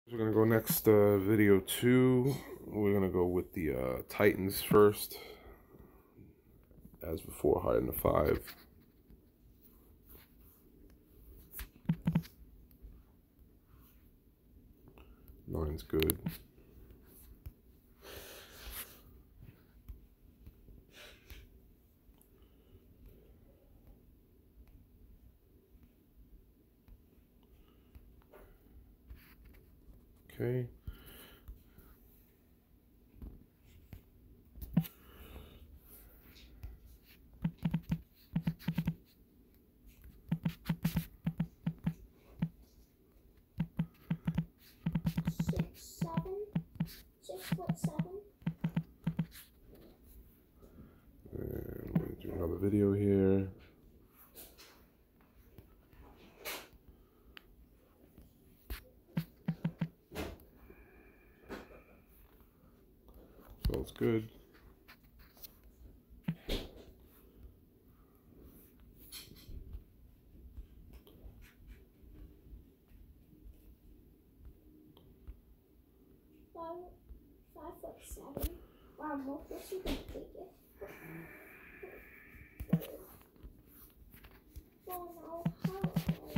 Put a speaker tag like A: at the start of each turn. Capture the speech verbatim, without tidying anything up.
A: We're gonna go next, uh, video two. We're gonna go with the uh, Titans first. As before, higher than a five. Nine's good. Okay.
B: Six, seven, six foot seven.
A: And we're gonna do another video here. Smells good.
B: Five, five foot seven. Wow, what was the biggest? Well, now, how?